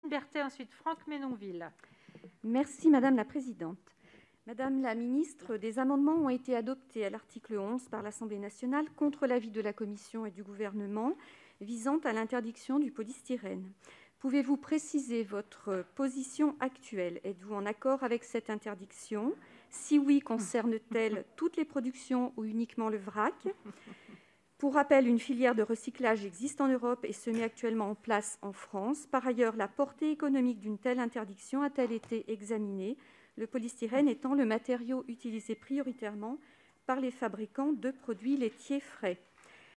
Berthet, ensuite Franck Menonville. Merci Madame la Présidente. Madame la Ministre, des amendements ont été adoptés à l'article 11 par l'Assemblée nationale contre l'avis de la Commission et du Gouvernement visant à l'interdiction du polystyrène. Pouvez-vous préciser votre position actuelle? Êtes-vous en accord avec cette interdiction? Si oui, concerne-t-elle toutes les productions ou uniquement le vrac? Pour rappel, une filière de recyclage existe en Europe et se met actuellement en place en France. Par ailleurs, la portée économique d'une telle interdiction a-t-elle été examinée, le polystyrène étant le matériau utilisé prioritairement par les fabricants de produits laitiers frais?